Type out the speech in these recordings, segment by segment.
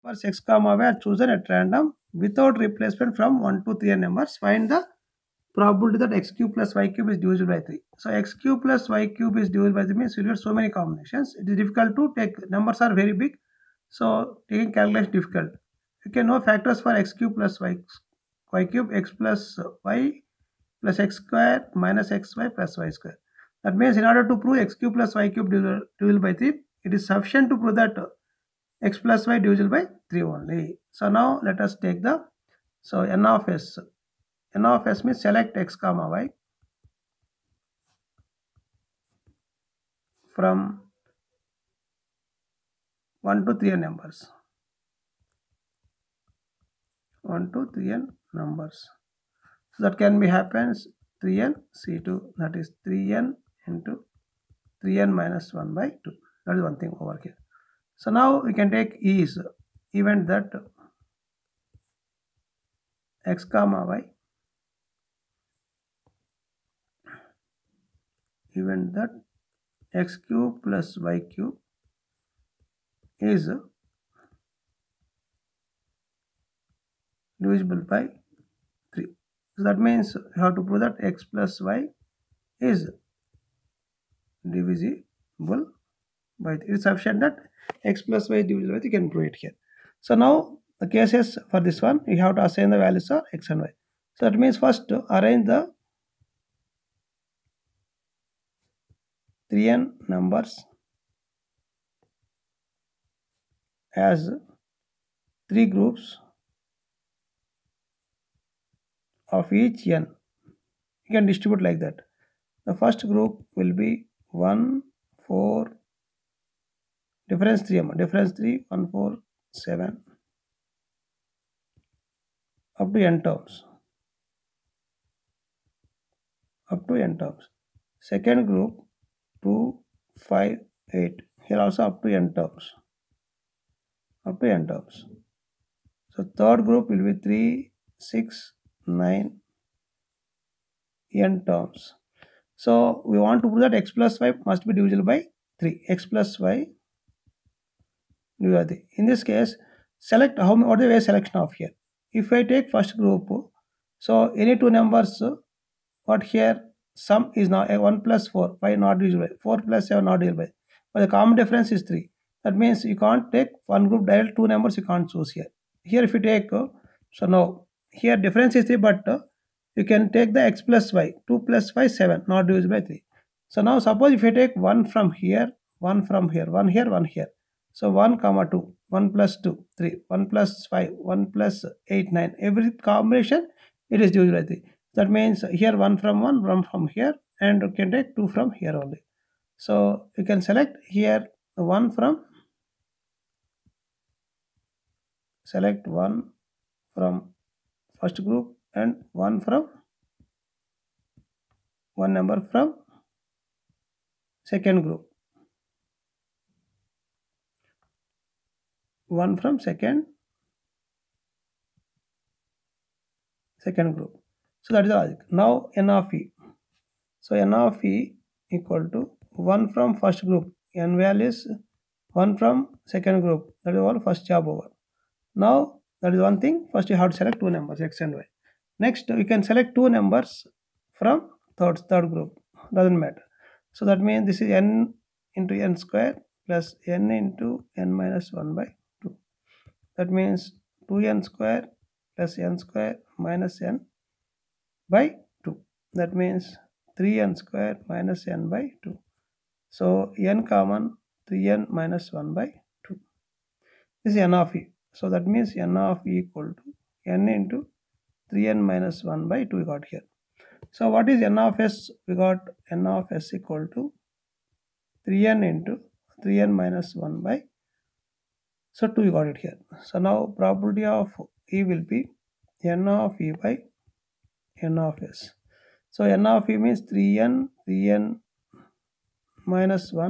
numbers x comma y are chosen at random without replacement from 1 to 3 numbers. Find the probability that x cube plus y cube is divisible by 3. So x cube plus y cube is divisible by 3 means you get so many combinations. It is difficult to take. Numbers are very big, so taking calculation difficult. You can know factors for x cube plus y cube, x plus y plus x square minus xy plus y square. That means in order to prove x cube plus y cube divisible by 3, it is sufficient to prove that x plus y divisible by 3 only. So now let us take the, so n of s. N of s means select x comma y from 1 to 3n numbers. 1 to 3n numbers. So that can be happens 3n c2, that is 3n into 3n minus 1 by 2. That is one thing over here. So now we can take is event that x comma y, event that x cube plus y cube is divisible by 3. So that means you have to prove that x plus y is divisible by 3. It is sufficient that x plus y is divisible by 3. You can prove it here. So now the cases for this one, you have to assign the values of x and y. So that means first arrange the 3n numbers as 3 groups of each n. You can distribute like that. The first group will be 1, 4, difference 3, 1, 4, 7, up to n terms. Up to n terms. Second group 2, 5, 8. Here also up to n terms. Up to n terms. So third group will be 3, 6, 9, n terms. So we want to prove that x plus y must be divisible by 3. X plus y divisible by 3. In this case, select what is the way selection of here. If I take first group, so any two numbers, what here sum is now 1 plus 4, 5 not divisible by 4 plus 7 not divisible by. But the common difference is 3. That means you can't take one group direct, two numbers you can't choose here. Here if you take, so now here difference is 3, but you can take the x plus y, 2 plus 5, 7, not divisible by 3. So now suppose if you take 1 from here, 1 from here, 1 here, 1 here. So 1 comma 2, 1 plus 2, 3, 1 plus 5, 1 plus 8, 9. Every combination it is divisible by 3. That means here 1 from here, and you can take 2 from here only. So you can select here 1 from, select 1 from first group and 1 from, one number from second group. 1 from second group. So that is the logic. Now n of e. So n of e equal to 1 from first group. N values 1 from second group. That is all first job over. Now that is one thing. First you have to select two numbers x and y. Next we can select two numbers from third group. Doesn't matter. So that means this is n into n square plus n into n minus 1 by 2. That means 2n square plus n square minus n by 2. That means 3n square minus n by 2. So n common 3n minus 1 by 2. This is n of e. So that means n of e equal to n into 3n minus 1 by 2 we got here. So what is n of s? We got n of s equal to 3n into 3n minus 1 by, so 2 we got it here. So now probability of e will be n of e by n of s. So n of e means 3n minus 1 .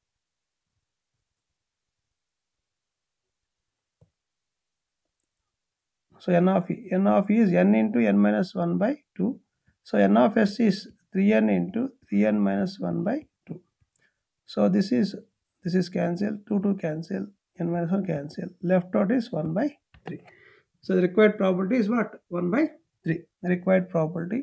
So n of e is n into n minus 1 by 2. So n of s is 3n into 3n minus 1 by 2. So this is cancelled, 2 cancel, n minus 1 cancel. Left out is 1 by 3. So the required probability is what? 1 by 3. The required probability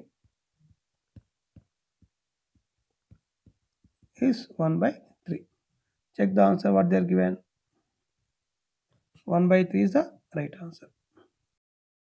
is 1 by 3. Check the answer what they are given. 1 by 3 is the right answer.